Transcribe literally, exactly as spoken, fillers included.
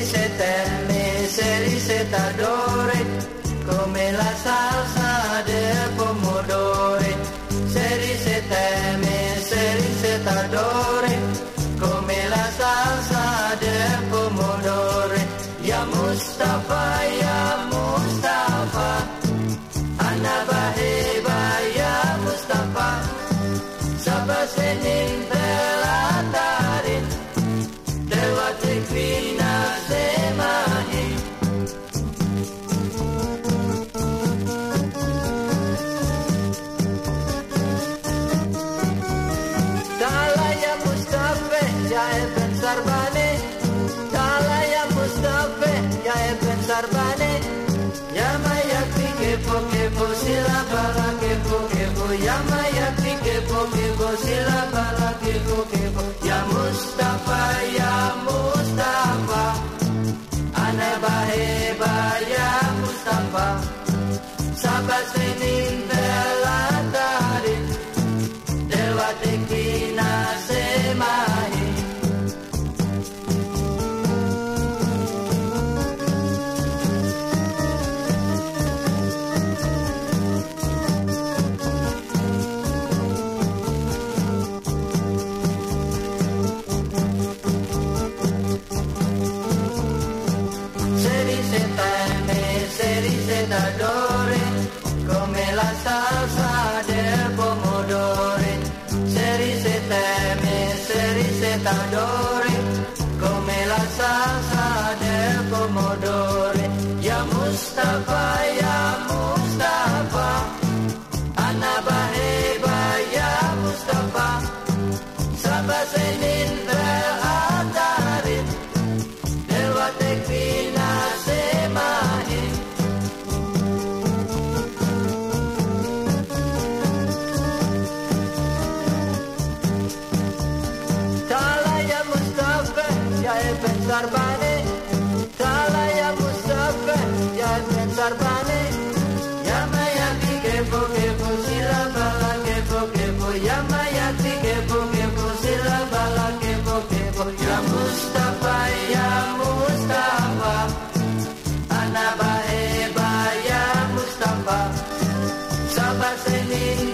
se te mi, seri se t'adore, come la salsa del pomodoro. Seri se te mi, seri se t'adore, come la salsa del pomodoro. Ya Mustapha, ya Mustapha, ana baheba ya Mustapha, sabah senin belatarin, dewa tekvina semahi. Tala ya Mustapha, ya Ibn Sarbane, Tala ya Mustapha, ya Ibn Sarbane, ya maya kepo kepo sila bala kepo kepo, ya maya kepo kepo sila bala kepo kepo. Ya Mustapha, ya Mustapha, ana baheba ya Mustapha, sabah senin belatarin, dewa tekvina semahi. T'adore come la salsa del pomodoro. Seri se teme, seri se t'adore come la salsa del pomodoro. Ya Mustapha, ya Mustapha, ana baheba ya Mustapha, sabah senin belatarin, dewa tekvina semahi. Ibn Sarbane, Tala ya Mustapha, ya Ibn Sarbane, ya maya kepo kepo sila bala kepo kepo, ya maya kepo kepo sila bala kepo kepo. Ya Mustapha, ya Mustapha, ana baheba ya Mustapha, sabah senin